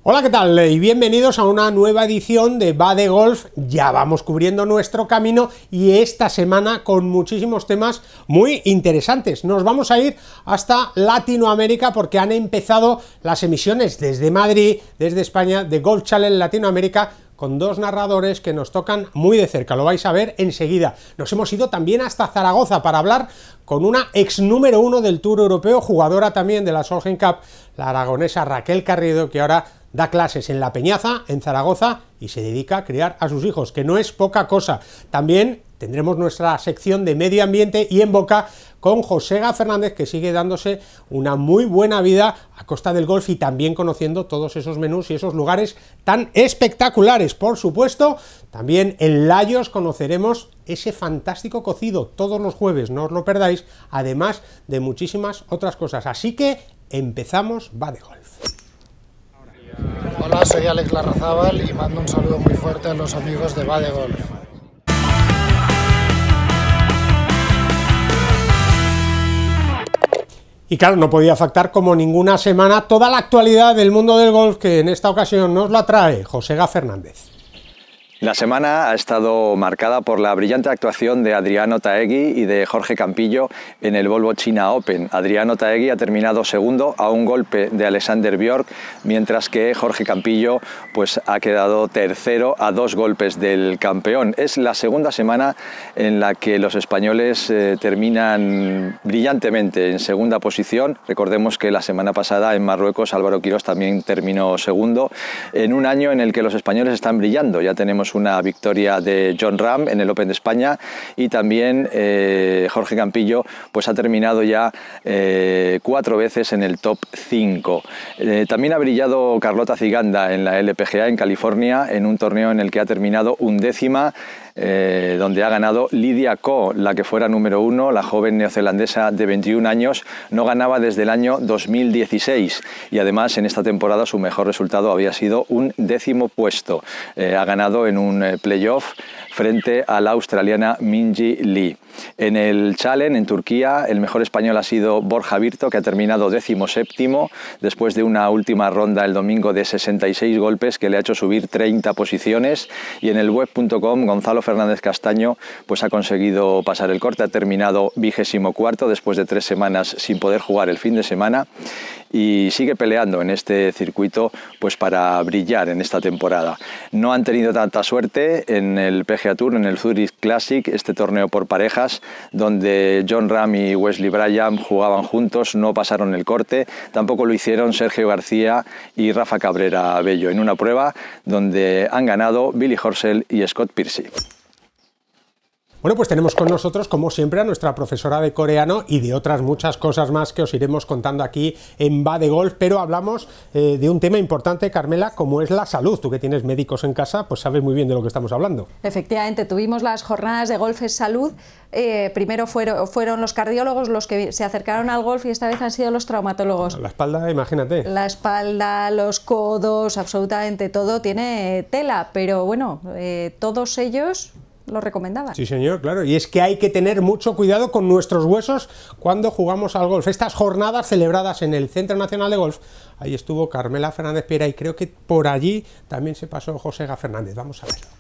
Hola, ¿qué tal? Y bienvenidos a una nueva edición de Va de Golf. Ya vamos cubriendo nuestro camino y esta semana con muchísimos temas muy interesantes. Nos vamos a ir hasta Latinoamérica porque han empezado las emisiones desde Madrid, desde España, de Golf Channel Latinoamérica, con dos narradores que nos tocan muy de cerca, lo vais a ver enseguida. Nos hemos ido también hasta Zaragoza para hablar con una ex número 1 del Tour Europeo, jugadora también de la Solheim Cup, la aragonesa Raquel Carriedo, que ahora da clases en La Peñaza, en Zaragoza, y se dedica a criar a sus hijos, que no es poca cosa. También tendremos nuestra sección de medio ambiente y en boca con Josega Fernández, que sigue dándose una muy buena vida a costa del golf y también conociendo todos esos menús y esos lugares tan espectaculares. Por supuesto, también en Layos conoceremos ese fantástico cocido todos los jueves, no os lo perdáis, además de muchísimas otras cosas. Así que empezamos Va de Golf. Hola, soy Alex Larrazábal y mando un saludo muy fuerte a los amigos de Va de Golf. Y claro, no podía faltar como ninguna semana toda la actualidad del mundo del golf, que en esta ocasión nos la trae Josega Fernández. La semana ha estado marcada por la brillante actuación de Adriano Taegui y de Jorge Campillo en el Volvo China Open. Adriano Taegui ha terminado segundo a un golpe de Alexander Björk, mientras que Jorge Campillo pues, ha quedado tercero a 2 golpes del campeón. Es la segunda semana en la que los españoles terminan brillantemente en segunda posición. Recordemos que la semana pasada en Marruecos Álvaro Quirós también terminó segundo, en un año en el que los españoles están brillando. Ya tenemos una victoria de Jon Rahm en el Open de España y también Jorge Campillo pues ha terminado ya 4 veces en el top 5. También ha brillado Carlota Ciganda en la LPGA en California, en un torneo en el que ha terminado 11ª, donde ha ganado Lydia Ko, la que fuera número 1, la joven neozelandesa de 21 años, no ganaba desde el año 2016 y además en esta temporada su mejor resultado había sido un 10º puesto. Ha ganado en un playoff frente a la australiana Minjee Lee. En el Challenge, en Turquía, el mejor español ha sido Borja Virto, que ha terminado 17º, después de una última ronda el domingo de 66 golpes que le ha hecho subir 30 posiciones. Y en el web.com, Gonzalo Fernández Castaño pues ha conseguido pasar el corte, ha terminado 24º después de 3 semanas sin poder jugar el fin de semana y sigue peleando en este circuito pues para brillar en esta temporada. No han tenido tanta suerte en el PGA Tour, en el Zurich Classic, este torneo por parejas, donde Jon Rahm y Wesley Bryan jugaban juntos, no pasaron el corte, tampoco lo hicieron Sergio García y Rafa Cabrera Bello, en una prueba donde han ganado Billy Horschel y Scott Piercy. Bueno, pues tenemos con nosotros, como siempre, a nuestra profesora de coreano y de otras muchas cosas más que os iremos contando aquí en Va de Golf, pero hablamos de un tema importante, Carmela, como es la salud. Tú que tienes médicos en casa, pues sabes muy bien de lo que estamos hablando. Efectivamente, tuvimos las jornadas de Golf es Salud. Primero fueron los cardiólogos los que se acercaron al golf y esta vez han sido los traumatólogos. La espalda, imagínate. La espalda, los codos, absolutamente todo tiene tela, pero bueno, todos ellos lo recomendaban. Sí, señor, claro, y es que hay que tener mucho cuidado con nuestros huesos cuando jugamos al golf. Estas jornadas celebradas en el Centro Nacional de Golf, ahí estuvo Carmela Fernández Piera y creo que por allí también se pasó Josega Fernández. Vamos a verlo.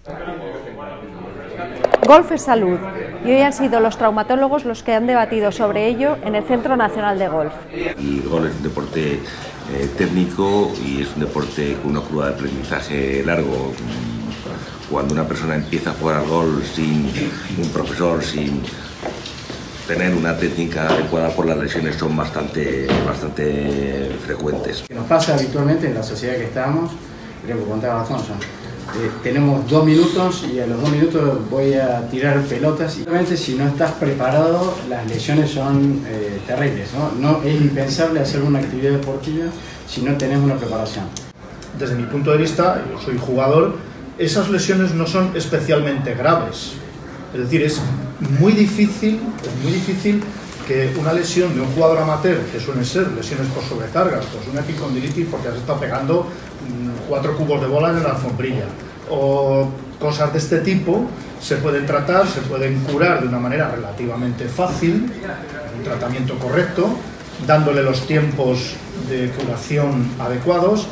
Golf es salud y hoy han sido los traumatólogos los que han debatido sobre ello en el Centro Nacional de Golf. El golf es un deporte técnico y es un deporte con una curva de aprendizaje largo. Cuando una persona empieza a jugar al golf sin un profesor, sin tener una técnica adecuada, por las lesiones son bastante frecuentes. Nos pasa habitualmente en la sociedad que estamos, creo que con toda razón, tenemos 2 minutos y a los 2 minutos voy a tirar pelotas y realmente si no estás preparado las lesiones son terribles, ¿no? Es impensable hacer una actividad deportiva si no tenés una preparación. Desde mi punto de vista, yo soy jugador, esas lesiones no son especialmente graves. Es decir, es muy difícil que una lesión de un jugador amateur, que suelen ser lesiones por sobrecargas, pues una epicondilitis porque has estado pegando 4 cubos de bola en la alfombrilla, o cosas de este tipo, se pueden tratar, se pueden curar de una manera relativamente fácil, un tratamiento correcto, dándole los tiempos de curación adecuados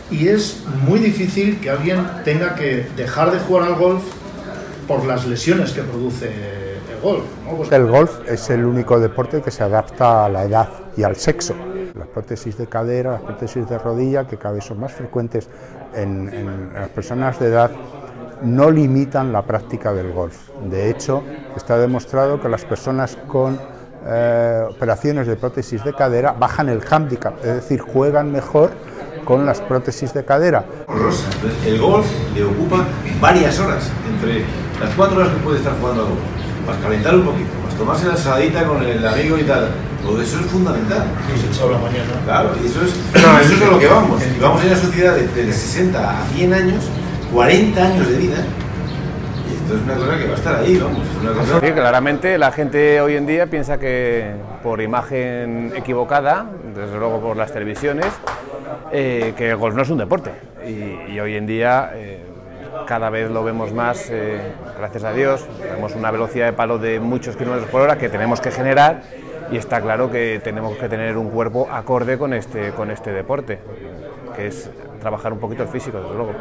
y es muy difícil que alguien tenga que dejar de jugar al golf por las lesiones que produce el golf, ¿no? Pues el golf es el único deporte que se adapta a la edad y al sexo. Las prótesis de cadera, las prótesis de rodilla, que cada vez son más frecuentes en las personas de edad, no limitan la práctica del golf. De hecho, está demostrado que las personas con operaciones de prótesis de cadera bajan el hándicap, es decir, juegan mejor con las prótesis de cadera. El golf le ocupa varias horas, entre las 4 horas que puede estar jugando al golf, para calentar un poquito, para tomarse la ensaladita con el amigo y tal. Todo eso es fundamental. se echa la mañana. Claro, y eso es a lo que vamos. Y vamos en una sociedad de 60 a 100 años, 40 años de vida. Y esto es una cosa que va a estar ahí, vamos. Es una cosa... Sí, claramente la gente hoy en día piensa que por imagen equivocada, desde luego por las televisiones, que el golf no es un deporte. Y hoy en día cada vez lo vemos más, gracias a Dios. Tenemos una velocidad de palo de muchos kilómetros por hora que tenemos que generar. Y está claro que tenemos que tener un cuerpo acorde con este deporte, que es trabajar un poquito el físico, desde luego.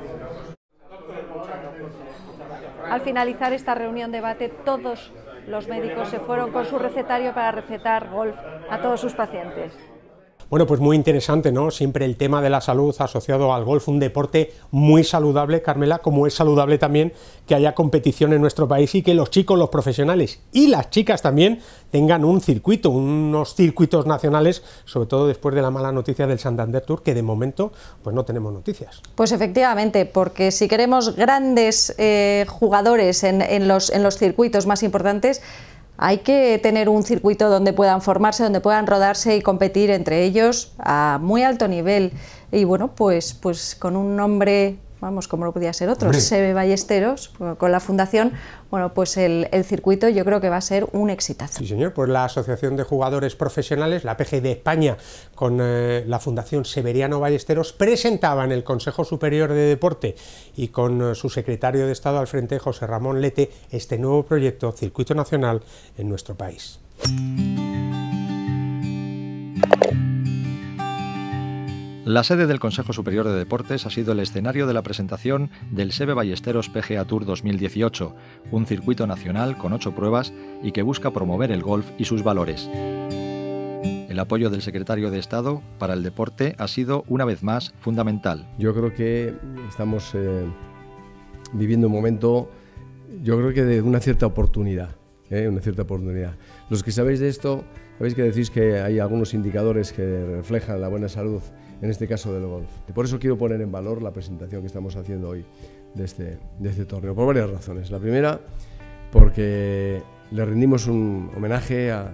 Al finalizar esta reunión debate, todos los médicos se fueron con su recetario para recetar golf a todos sus pacientes. Bueno, pues muy interesante, ¿no? Siempre el tema de la salud asociado al golf, un deporte muy saludable, Carmela, como es saludable también que haya competición en nuestro país y que los chicos, los profesionales y las chicas también tengan un circuito, unos circuitos nacionales, sobre todo después de la mala noticia del Santander Tour, que de momento pues no tenemos noticias. Pues efectivamente, porque si queremos grandes jugadores en los circuitos más importantes, hay que tener un circuito donde puedan formarse, donde puedan rodarse y competir entre ellos a muy alto nivel. Y bueno, pues con un nombre, vamos, como no podía ser otro, Seve Ballesteros, con la fundación, bueno, pues el circuito yo creo que va a ser un exitazo. Sí, señor, pues la Asociación de Jugadores Profesionales, la PG de España, con la Fundación Severiano Ballesteros, presentaba en el Consejo Superior de Deporte y con su secretario de Estado al frente, José Ramón Lete, este nuevo proyecto Circuito Nacional en nuestro país. La sede del Consejo Superior de Deportes ha sido el escenario de la presentación del Seve Ballesteros PGA Tour 2018, un circuito nacional con 8 pruebas y que busca promover el golf y sus valores. El apoyo del secretario de Estado para el deporte ha sido, una vez más, fundamental. Yo creo que estamos viviendo un momento, yo creo que de una cierta oportunidad, Los que sabéis de esto, sabéis que decís que hay algunos indicadores que reflejan la buena salud, en este caso del golf. Y por eso quiero poner en valor la presentación que estamos haciendo hoy de este torneo, por varias razones. La primera, porque le rendimos un homenaje a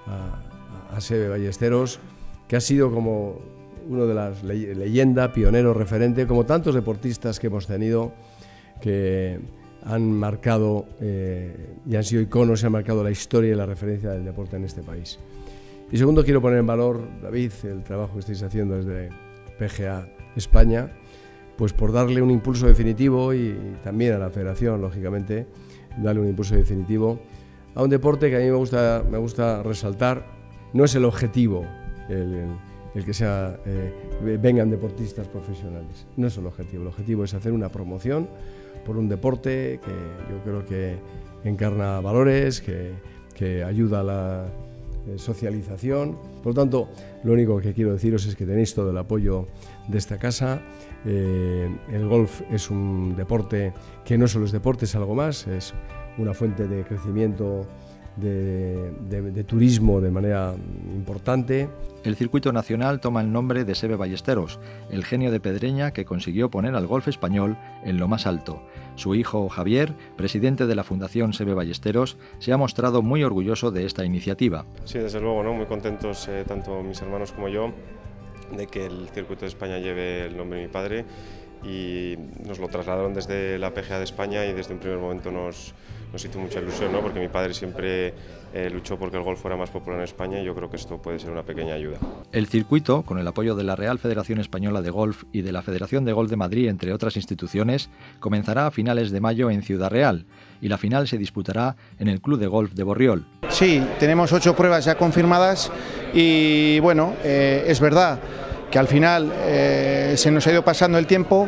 Seve Ballesteros, que ha sido como uno de las leyendas, pionero, referente, como tantos deportistas que hemos tenido, que han marcado y han sido iconos y han marcado la historia y la referencia del deporte en este país. Y segundo, quiero poner en valor, David, el trabajo que estáis haciendo desde PGA España, pues por darle un impulso definitivo y también a la federación, lógicamente, darle un impulso definitivo a un deporte que a mí me gusta resaltar. No es el objetivo el que vengan deportistas profesionales, no es el objetivo es hacer una promoción por un deporte que yo creo que encarna valores, que ayuda a la socialización. Por lo tanto, lo único que quiero deciros es que tenéis todo el apoyo de esta casa. El golf es un deporte que no solo es deporte, es algo más, es una fuente de crecimiento, de turismo de manera importante. El circuito nacional toma el nombre de Seve Ballesteros, el genio de Pedreña que consiguió poner al golf español en lo más alto. Su hijo Javier, presidente de la Fundación Seve Ballesteros, se ha mostrado muy orgulloso de esta iniciativa. Sí, desde luego, ¿no? Muy contentos tanto mis hermanos como yo de que el circuito de España lleve el nombre de mi padre, y nos lo trasladaron desde la PGA de España y desde un primer momento nos hizo mucha ilusión, ¿no? Porque mi padre siempre luchó porque el golf fuera más popular en España y yo creo que esto puede ser una pequeña ayuda. El circuito, con el apoyo de la Real Federación Española de Golf y de la Federación de Golf de Madrid, entre otras instituciones, comenzará a finales de mayo en Ciudad Real y la final se disputará en el Club de Golf de Borriol. Sí, tenemos 8 pruebas ya confirmadas y bueno, es verdad que al final se nos ha ido pasando el tiempo.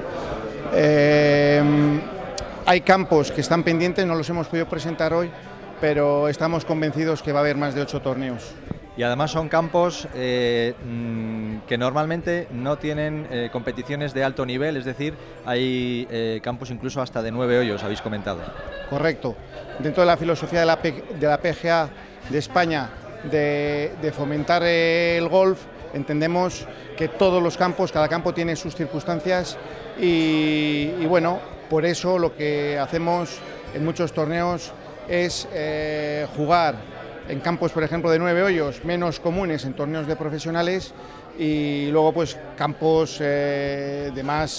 Hay campos que están pendientes, no los hemos podido presentar hoy, pero estamos convencidos que va a haber más de 8 torneos. Y además son campos que normalmente no tienen competiciones de alto nivel, es decir, hay campos incluso hasta de 9 hoyos, habéis comentado. Correcto. Dentro de la filosofía de la PGA de España de fomentar el golf, entendemos que todos los campos, cada campo tiene sus circunstancias y bueno, por eso lo que hacemos en muchos torneos es jugar en campos, por ejemplo, de 9 hoyos, menos comunes en torneos de profesionales, y luego pues campos de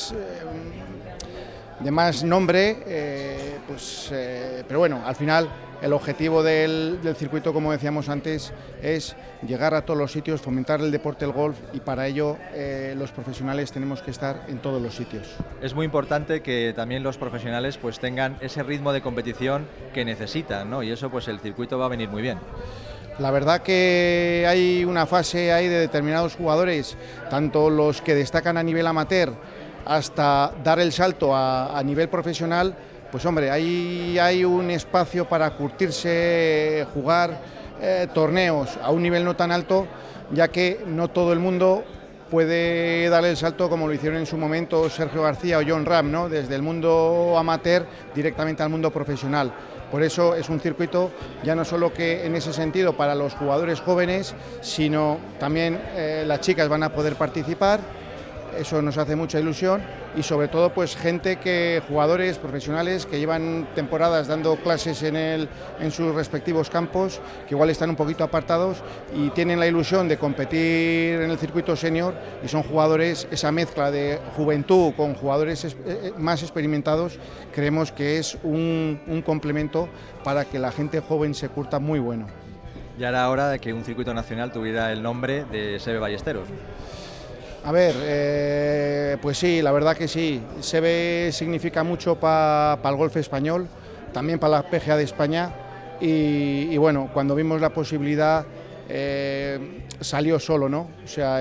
más nombre, pero bueno, al final el objetivo del circuito, como decíamos antes, es llegar a todos los sitios, fomentar el deporte del golf, y para ello los profesionales tenemos que estar en todos los sitios. Es muy importante que también los profesionales pues tengan ese ritmo de competición que necesitan, ¿no? Y eso pues el circuito va a venir muy bien. La verdad que hay una fase ahí de determinados jugadores, tanto los que destacan a nivel amateur hasta dar el salto a nivel profesional, pues hombre, ahí hay un espacio para curtirse, jugar torneos a un nivel no tan alto, ya que no todo el mundo puede dar el salto como lo hicieron en su momento Sergio García o Jon Rahm, ¿no? Desde el mundo amateur directamente al mundo profesional. Por eso es un circuito ya no solo que en ese sentido para los jugadores jóvenes, sino también las chicas van a poder participar. Eso nos hace mucha ilusión, y sobre todo pues jugadores profesionales que llevan temporadas dando clases en sus respectivos campos, que igual están un poquito apartados y tienen la ilusión de competir en el circuito senior, y son jugadores, esa mezcla de juventud con jugadores más experimentados, creemos que es un complemento para que la gente joven se curta muy bueno. Ya era hora de que un circuito nacional tuviera el nombre de Seve Ballesteros. A ver, pues sí, la verdad que sí. Seve significa mucho para el golf español, también para la PGA de España, y bueno, cuando vimos la posibilidad salió solo, ¿no? O sea,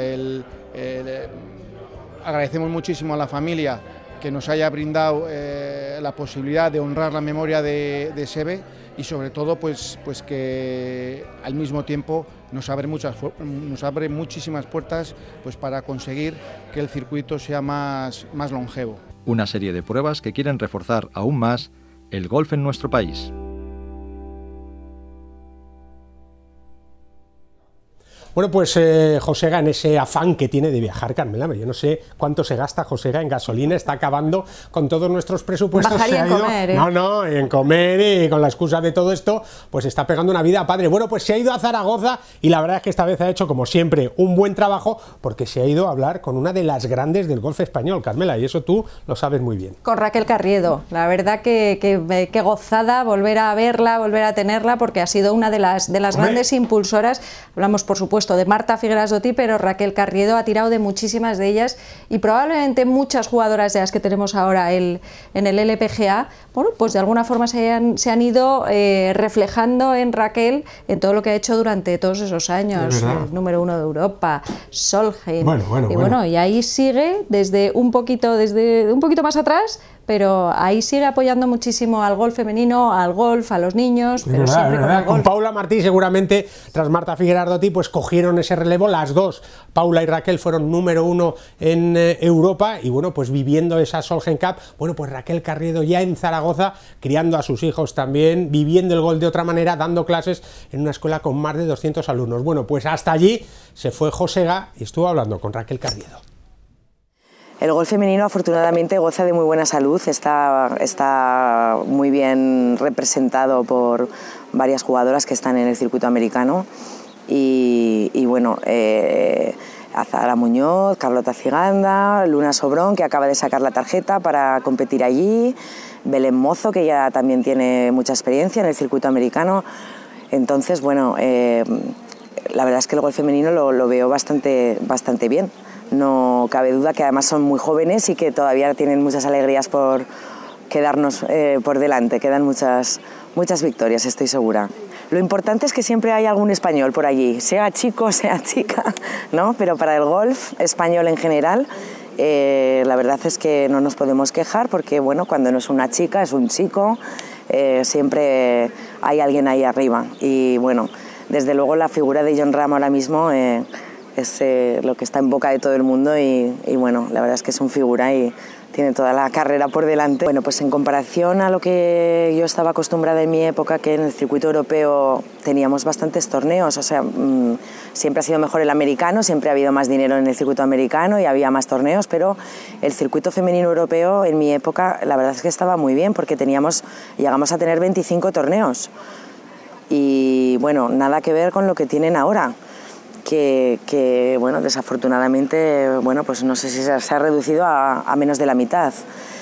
agradecemos muchísimo a la familia que nos haya brindado la posibilidad de honrar la memoria de Seve, y sobre todo pues que al mismo tiempo nos abre muchísimas puertas pues para conseguir que el circuito sea más longevo. Una serie de pruebas que quieren reforzar aún más el golf en nuestro país. Bueno, pues Josega, en ese afán que tiene de viajar, Carmela, yo no sé cuánto se gasta Josega en gasolina, está acabando con todos nuestros presupuestos. Bajaría en comer, ¿eh? No, en comer, y con la excusa de todo esto, pues está pegando una vida padre. Bueno, pues se ha ido a Zaragoza, y la verdad es que esta vez ha hecho, como siempre, un buen trabajo, porque se ha ido a hablar con una de las grandes del golf español, Carmela, y eso tú lo sabes muy bien. Con Raquel Carriedo. La verdad que gozada volver a verla, volver a tenerla, porque ha sido una de las grandes impulsoras. Hablamos, por supuesto, de Marta Figueras Dotti, pero Raquel Carriedo ha tirado de muchísimas de ellas, y probablemente muchas jugadoras de las que tenemos ahora en el LPGA, bueno, pues de alguna forma se han ido reflejando en Raquel, en todo lo que ha hecho durante todos esos años, el número 1 de Europa, Solheim, y ahí sigue desde un poquito más atrás, pero ahí sigue apoyando muchísimo al golf femenino, al golf, a los niños, pero siempre con el golf. Con Paula Martí, seguramente, tras Marta Figueras Dotti, pues cogieron ese relevo, las dos, Paula y Raquel, fueron número 1 en Europa, y bueno, pues viviendo esa Solheim Cup, bueno, pues Raquel Carriedo ya en Zaragoza, criando a sus hijos también, viviendo el golf de otra manera, dando clases en una escuela con más de 200 alumnos. Bueno, pues hasta allí se fue Josega y estuvo hablando con Raquel Carriedo. El golf femenino afortunadamente goza de muy buena salud, está muy bien representado por varias jugadoras que están en el circuito americano, y bueno, Azahara Muñoz, Carlota Ciganda, Luna Sobrón, que acaba de sacar la tarjeta para competir allí, Belén Mozo, que ya también tiene mucha experiencia en el circuito americano. Entonces, bueno, la verdad es que el golf femenino lo veo bastante bien. No cabe duda que además son muy jóvenes y que todavía tienen muchas alegrías por quedarnos por delante. Quedan muchas victorias, estoy segura. Lo importante es que siempre hay algún español por allí, sea chico, sea chica, ¿no? Pero para el golf español en general, la verdad es que no nos podemos quejar porque, bueno, cuando no es una chica, es un chico, siempre hay alguien ahí arriba. Y, bueno, desde luego la figura de Jon Rahm ahora mismo es lo que está en boca de todo el mundo y, bueno, la verdad es que es un figura y tiene toda la carrera por delante. Bueno, pues en comparación a lo que yo estaba acostumbrada en mi época, que en el circuito europeo teníamos bastantes torneos, o sea, siempre ha sido mejor el americano, siempre ha habido más dinero en el circuito americano y había más torneos, pero el circuito femenino europeo en mi época la verdad es que estaba muy bien porque llegamos a tener 25 torneos y, bueno, nada que ver con lo que tienen ahora. Que bueno, desafortunadamente, bueno, pues no sé si se ha reducido a menos de la mitad.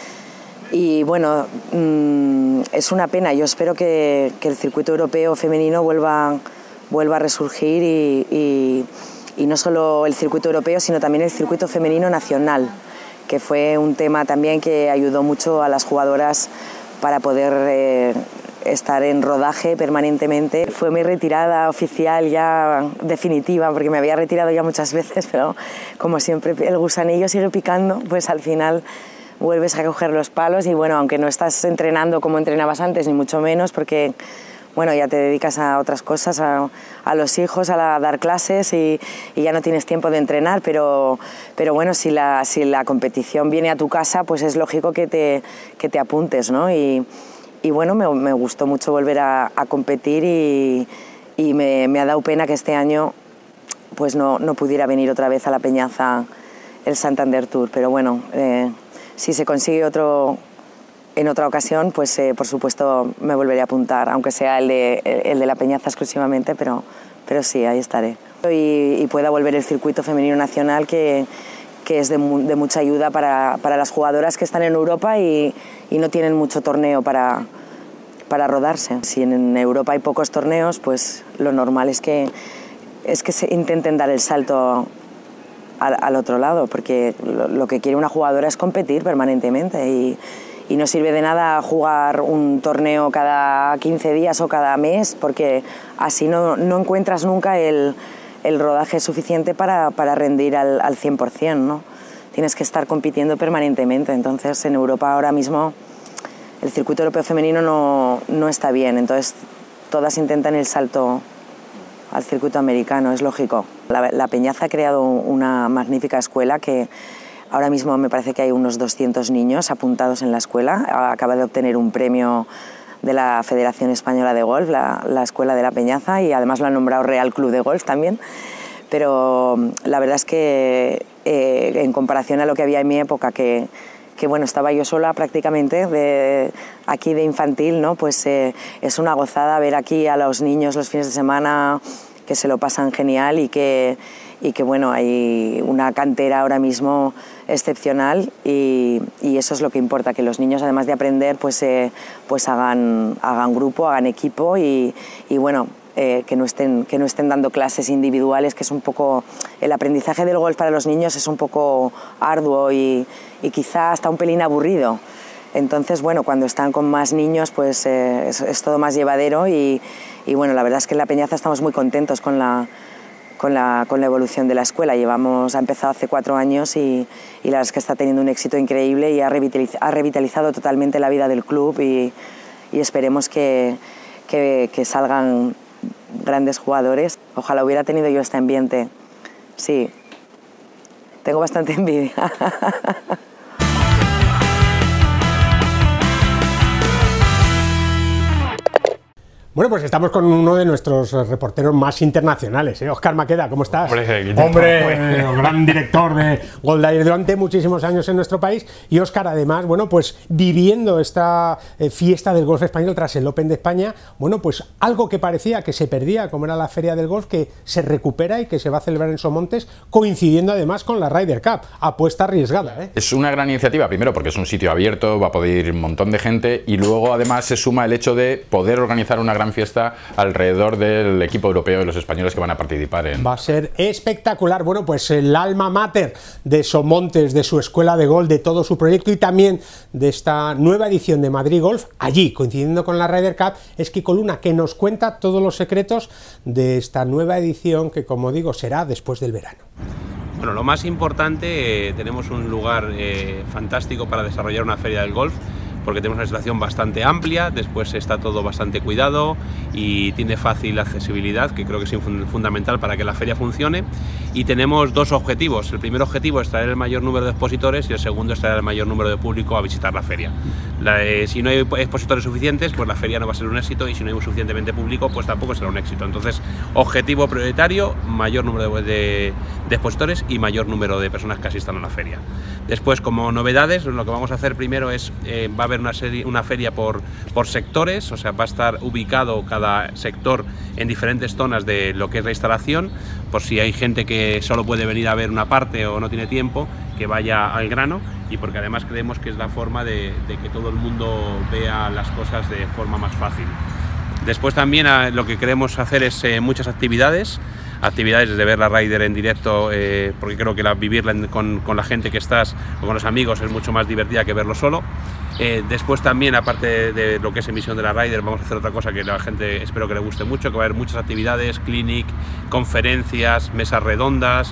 Y bueno, es una pena. Yo espero que el circuito europeo femenino vuelva a resurgir y no solo el circuito europeo, sino también el circuito femenino nacional, que fue un tema también que ayudó mucho a las jugadoras para poder estar en rodaje permanentemente. Fue mi retirada oficial ya definitiva, porque me había retirado ya muchas veces, pero como siempre el gusanillo sigue picando, pues al final vuelves a coger los palos y, bueno, aunque no estás entrenando como entrenabas antes, ni mucho menos, porque, bueno, ya te dedicas a otras cosas, a los hijos, a dar clases y ya no tienes tiempo de entrenar, pero bueno, si la competición viene a tu casa, pues es lógico que te apuntes, ¿no? Y bueno, me gustó mucho volver a competir y me ha dado pena que este año pues no pudiera venir otra vez a La Peñaza el Santander Tour, pero bueno, si se consigue en otra ocasión, pues por supuesto me volveré a apuntar, aunque sea el de La Peñaza exclusivamente, pero sí, ahí estaré. Y pueda volver el circuito femenino nacional que es de mucha ayuda para las jugadoras que están en Europa y no tienen mucho torneo para rodarse. Si en Europa hay pocos torneos, pues lo normal es que se intenten dar el salto al otro lado, porque lo que quiere una jugadora es competir permanentemente y no sirve de nada jugar un torneo cada 15 días o cada mes, porque así no encuentras nunca el rodaje suficiente para rendir al 100%, ¿no? Tienes que estar compitiendo permanentemente. Entonces, en Europa ahora mismo el circuito europeo femenino no está bien, entonces todas intentan el salto al circuito americano, es lógico. La Peñaza ha creado una magnífica escuela que ahora mismo me parece que hay unos 200 niños apuntados en la escuela. Acaba de obtener un premio de la Federación Española de Golf, la Escuela de La Peñaza, y además lo han nombrado Real Club de Golf también. Pero la verdad es que en comparación a lo que había en mi época, que bueno, estaba yo sola prácticamente aquí de infantil, ¿no? Pues es una gozada ver aquí a los niños los fines de semana que se lo pasan genial y que bueno, hay una cantera ahora mismo excepcional y eso es lo que importa, que los niños, además de aprender, pues hagan grupo, hagan equipo y bueno, que no estén dando clases individuales, que es un poco... El aprendizaje del golf para los niños es un poco arduo y quizá hasta un pelín aburrido. Entonces, bueno, cuando están con más niños, pues es todo más llevadero y bueno, la verdad es que en La Peñaza estamos muy contentos con la evolución de la escuela. Ha empezado hace 4 años y la verdad es que está teniendo un éxito increíble y ha revitalizado totalmente la vida del club y esperemos que salgan grandes jugadores. Ojalá hubiera tenido yo este ambiente. Sí, tengo bastante envidia. Bueno, pues estamos con uno de nuestros reporteros más internacionales, Óscar Maqueda, ¿cómo estás? Hombre, gran director de Goldair durante muchísimos años en nuestro país. Y Óscar, además, bueno, pues viviendo esta fiesta del golf español tras el Open de España, bueno, pues algo que parecía que se perdía, como era la Feria del Golf, que se recupera y que se va a celebrar en Somontes, coincidiendo además con la Ryder Cup. Apuesta arriesgada, ¿eh? Es una gran iniciativa, primero porque es un sitio abierto, va a poder ir un montón de gente y luego además se suma el hecho de poder organizar una gran gran fiesta alrededor del equipo europeo y los españoles que van a participar en... Va a ser espectacular. Bueno, pues el alma mater de Somontes, de su escuela de golf, de todo su proyecto y también de esta nueva edición de Madrid Golf, allí, coincidiendo con la Ryder Cup, es Kiko Luna, que nos cuenta todos los secretos de esta nueva edición que, como digo, será después del verano. Bueno, lo más importante, tenemos un lugar fantástico para desarrollar una feria del golf, porque tenemos una instalación bastante amplia, después está todo bastante cuidado y tiene fácil accesibilidad, que creo que es fundamental para que la feria funcione. Y tenemos dos objetivos. El primer objetivo es traer el mayor número de expositores y el segundo es traer el mayor número de público a visitar la feria. Si no hay expositores suficientes, pues la feria no va a ser un éxito, y si no hay suficientemente público, pues tampoco será un éxito. Entonces, objetivo prioritario, mayor número de expositores y mayor número de personas que asistan a la feria. Después, como novedades, lo que vamos a hacer primero es, va a haber una feria por sectores, o sea, va a estar ubicado cada sector en diferentes zonas de lo que es la instalación, por si hay gente que solo puede venir a ver una parte o no tiene tiempo, que vaya al grano, y porque además creemos que es la forma de que todo el mundo vea las cosas de forma más fácil. Después también lo que queremos hacer es muchas actividades de ver la Ryder en directo, porque creo que vivirla con la gente que estás o con los amigos es mucho más divertida que verlo solo. Después también, aparte de lo que es emisión de la Ryder, vamos a hacer otra cosa que la gente espero que le guste mucho, que va a haber muchas actividades, clinic, conferencias, mesas redondas,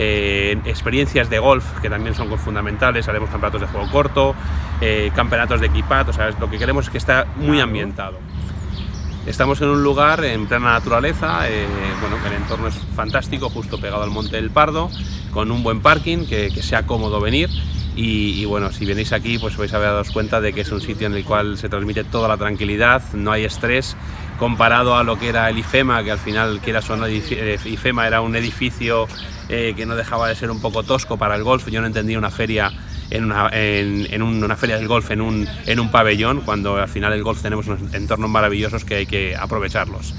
experiencias de golf que también son fundamentales, haremos campeonatos de juego corto, campeonatos de equipad, o sea, lo que queremos es que está muy ambientado. Estamos en un lugar en plena naturaleza, bueno, el entorno es fantástico, justo pegado al Monte del Pardo, con un buen parking, que sea cómodo venir. Y bueno, si venís aquí, pues vais a daros cuenta de que es un sitio en el cual se transmite toda la tranquilidad, no hay estrés, comparado a lo que era el IFEMA, que al final, quieras o no, IFEMA era un edificio que no dejaba de ser un poco tosco para el golf. Yo no entendía una feria una feria del golf en un pabellón, cuando al final el golf tenemos unos entornos maravillosos que hay que aprovecharlos.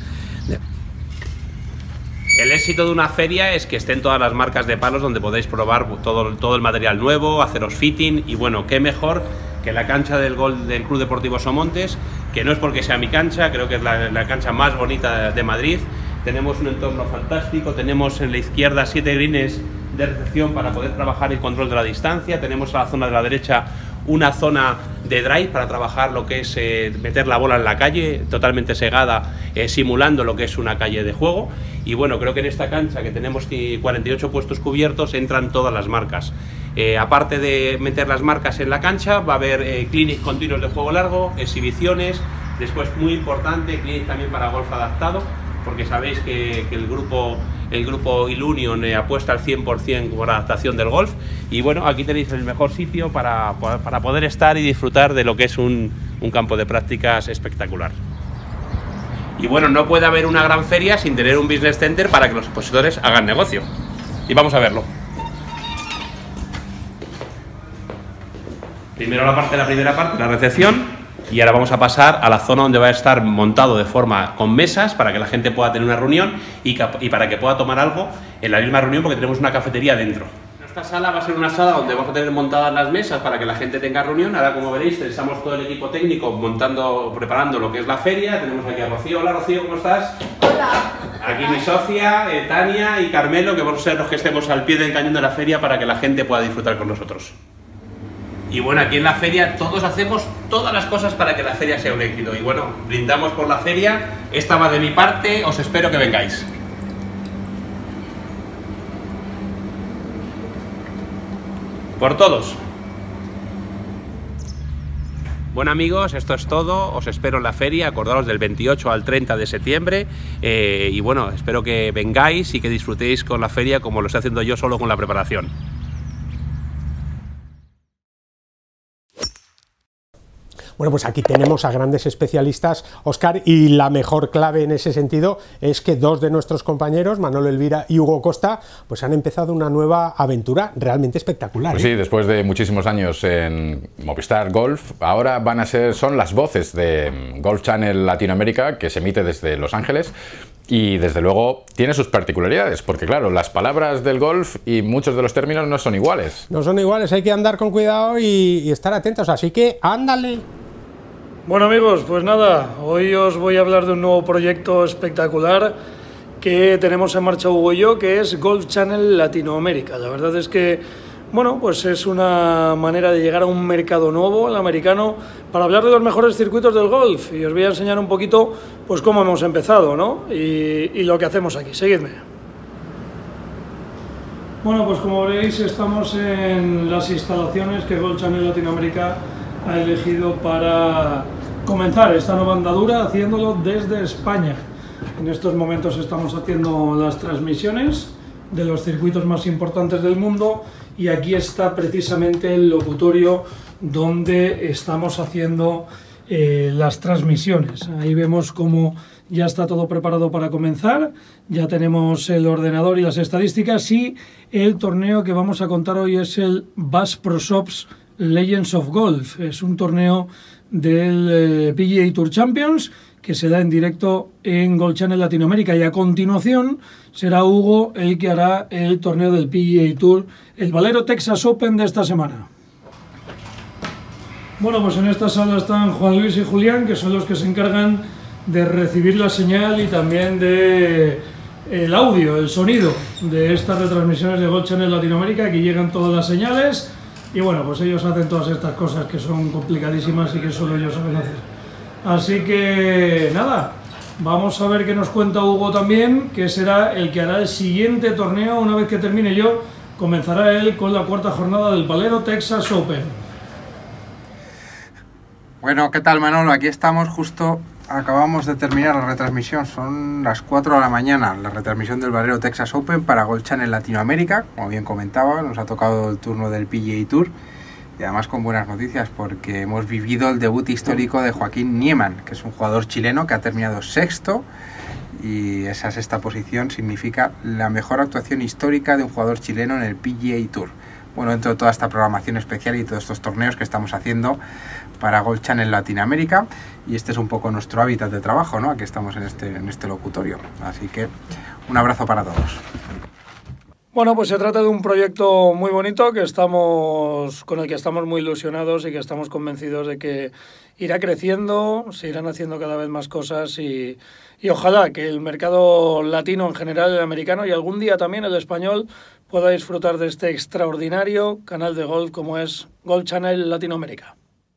El éxito de una feria es que estén todas las marcas de palos donde podéis probar todo el material nuevo, haceros fitting, y bueno, qué mejor que la cancha del Club Deportivo Somontes, que no es porque sea mi cancha, creo que es la cancha más bonita de Madrid. Tenemos un entorno fantástico, tenemos en la izquierda 7 greens de recepción para poder trabajar el control de la distancia, tenemos a la zona de la derecha una zona de drive para trabajar lo que es meter la bola en la calle, totalmente segada, simulando lo que es una calle de juego. Y bueno, creo que en esta cancha, que tenemos 48 puestos cubiertos, entran todas las marcas. Aparte de meter las marcas en la cancha, va a haber clinics continuos de juego largo, exhibiciones, después, muy importante, clinic también para golf adaptado, porque sabéis que el grupo Ilunion apuesta al 100% por la adaptación del golf. Y bueno, aquí tenéis el mejor sitio para poder estar y disfrutar de lo que es un campo de prácticas espectacular. Y bueno, no puede haber una gran feria sin tener un business center para que los expositores hagan negocio. Y vamos a verlo. Primero la primera parte, la recepción. Y ahora vamos a pasar a la zona donde va a estar montado de forma con mesas para que la gente pueda tener una reunión y para que pueda tomar algo en la misma reunión, porque tenemos una cafetería dentro. Esta sala va a ser una sala donde vamos a tener montadas las mesas para que la gente tenga reunión. Ahora, como veréis, estamos todo el equipo técnico preparando lo que es la feria. Tenemos aquí a Rocío. Hola, Rocío, ¿cómo estás? Hola. Aquí mi socia, Tania y Carmelo, que vamos a ser los que estemos al pie del cañón de la feria para que la gente pueda disfrutar con nosotros. Y bueno, aquí en la feria todos hacemos todas las cosas para que la feria sea un éxito. Y bueno, brindamos por la feria. Esta va de mi parte, os espero que vengáis. Por todos. Bueno amigos, esto es todo, os espero en la feria, acordaros del 28 al 30 de septiembre y bueno, espero que vengáis y que disfrutéis con la feria como lo estoy haciendo yo solo con la preparación. Bueno, pues aquí tenemos a grandes especialistas, Óscar, y la mejor clave en ese sentido es que dos de nuestros compañeros, Manolo Elvira y Hugo Costa, pues han empezado una nueva aventura realmente espectacular. Pues sí, después de muchísimos años en Movistar Golf, ahora son las voces de Golf Channel Latinoamérica, que se emite desde Los Ángeles. Y desde luego tiene sus particularidades, porque claro, las palabras del golf y muchos de los términos no son iguales. No son iguales, hay que andar con cuidado y estar atentos, así que ándale. Bueno amigos, pues nada, hoy os voy a hablar de un nuevo proyecto espectacular que tenemos en marcha Hugo y yo, que es Golf Channel Latinoamérica. La verdad es que, bueno, pues es una manera de llegar a un mercado nuevo, el americano, para hablar de los mejores circuitos del golf, y os voy a enseñar un poquito pues cómo hemos empezado, ¿no? Y lo que hacemos aquí. Seguidme. Bueno, pues como veréis estamos en las instalaciones que Golf Channel Latinoamérica ha elegido para comenzar esta nueva andadura, haciéndolo desde España. En estos momentos estamos haciendo las transmisiones de los circuitos más importantes del mundo y aquí está precisamente el locutorio donde estamos haciendo las transmisiones. Ahí vemos cómo ya está todo preparado para comenzar, ya tenemos el ordenador y las estadísticas, y el torneo que vamos a contar hoy es el Bass Pro Shops Legends of Golf. Es un torneo del PGA Tour Champions que se da en directo en Golf Channel Latinoamérica, y a continuación será Hugo el que hará el torneo del PGA Tour, el Valero Texas Open de esta semana. Bueno, pues en esta sala están Juan Luis y Julián, que son los que se encargan de recibir la señal y también de el audio, el sonido de estas retransmisiones de Golf Channel Latinoamérica. Aquí llegan todas las señales y bueno, pues ellos hacen todas estas cosas que son complicadísimas y que solo ellos saben hacer. Así que nada, vamos a ver qué nos cuenta Hugo también, que será el que hará el siguiente torneo. Una vez que termine yo, comenzará él con la cuarta jornada del Valero Texas Open. Bueno, ¿qué tal, Manolo? Aquí estamos, justo acabamos de terminar la retransmisión, son las 4 de la mañana, la retransmisión del Valero Texas Open para Golf Channel Latinoamérica. Como bien comentaba, nos ha tocado el turno del PGA Tour y además con buenas noticias, porque hemos vivido el debut histórico de Joaquín Niemann, que es un jugador chileno que ha terminado sexto, y esa sexta posición significa la mejor actuación histórica de un jugador chileno en el PGA Tour. Bueno, dentro de toda esta programación especial y todos estos torneos que estamos haciendo para Golf Channel Latinoamérica, y este es un poco nuestro hábitat de trabajo, ¿no? Aquí estamos en este locutorio, así que un abrazo para todos. Bueno, pues se trata de un proyecto muy bonito con el que estamos muy ilusionados y que estamos convencidos de que irá creciendo, se irán haciendo cada vez más cosas y ojalá que el mercado latino en general, el americano y algún día también el español, pueda disfrutar de este extraordinario canal de golf como es Golf Channel Latinoamérica.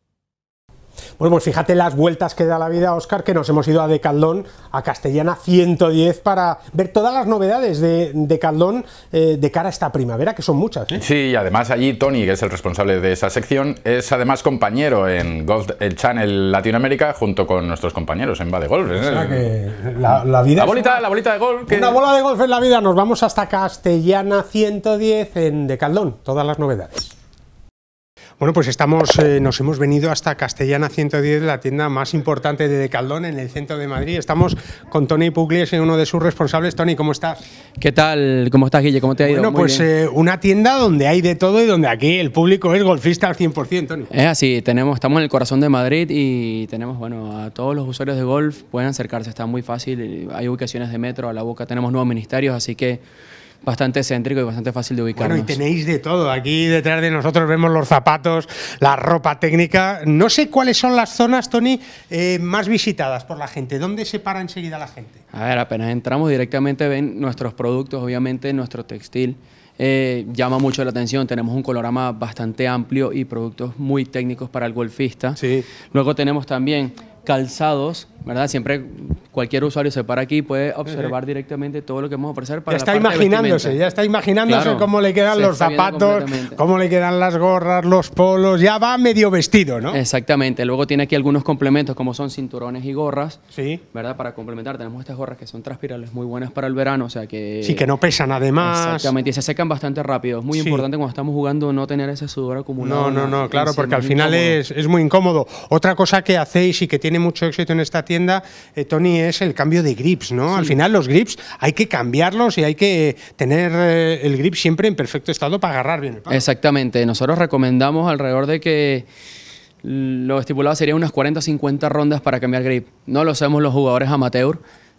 Bueno, pues fíjate las vueltas que da la vida, Óscar, que nos hemos ido a Decathlon, a Castellana 110, para ver todas las novedades de Decathlon de cara a esta primavera, que son muchas, ¿eh? Sí, y además allí Tony, que es el responsable de esa sección, es además compañero en Golf Channel Latinoamérica junto con nuestros compañeros en Va de Golf. O sea que la vida la bolita de golf. Una bola de golf en la vida. Nos vamos hasta Castellana 110 en Decathlon, todas las novedades. Bueno, pues nos hemos venido hasta Castellana 110, la tienda más importante de Decathlon en el centro de Madrid. Estamos con Tony Pugliese, uno de sus responsables. Tony, ¿cómo estás? ¿Qué tal? ¿Cómo estás, Guille? ¿Cómo te ha ido? Bueno, pues una tienda donde hay de todo y donde aquí el público es golfista al 100%, Tony. Es así, estamos en el corazón de Madrid y tenemos, bueno, a todos los usuarios de golf pueden acercarse, está muy fácil. Hay ubicaciones de metro, a la boca tenemos nuevos ministerios, así que bastante céntrico y bastante fácil de ubicarnos. Bueno, y tenéis de todo. Aquí detrás de nosotros vemos los zapatos, la ropa técnica. No sé cuáles son las zonas, Tony, más visitadas por la gente. ¿Dónde se para enseguida la gente? A ver, apenas entramos directamente ven nuestros productos, obviamente nuestro textil. Llama mucho la atención, tenemos un colorama bastante amplio y productos muy técnicos para el golfista. Sí. Luego tenemos también calzados, ¿verdad? Siempre cualquier usuario se para aquí y puede observar directamente todo lo que vamos a ofrecer para ya está imaginándose claro, cómo le quedan los zapatos, cómo le quedan las gorras, los polos, ya va medio vestido, ¿no? Exactamente. Luego tiene aquí algunos complementos como son cinturones y gorras, sí, ¿verdad? Para complementar tenemos estas gorras que son transpirables, muy buenas para el verano, o sea que... Sí, que no pesan además. Exactamente, y se secan bastante rápido. Es muy importante cuando estamos jugando no tener ese sudor acumulado. No, claro, porque al final es muy incómodo. Otra cosa que hacéis y que tiene mucho éxito en esta tienda, Tony, es el cambio de grips, ¿no? Sí. Al final los grips hay que cambiarlos y hay que tener el grip siempre en perfecto estado para agarrar bien el palo. Exactamente, nosotros recomendamos alrededor de que lo estipulado sería unas 40 o 50 rondas para cambiar grip. No lo hacemos los jugadores amateur,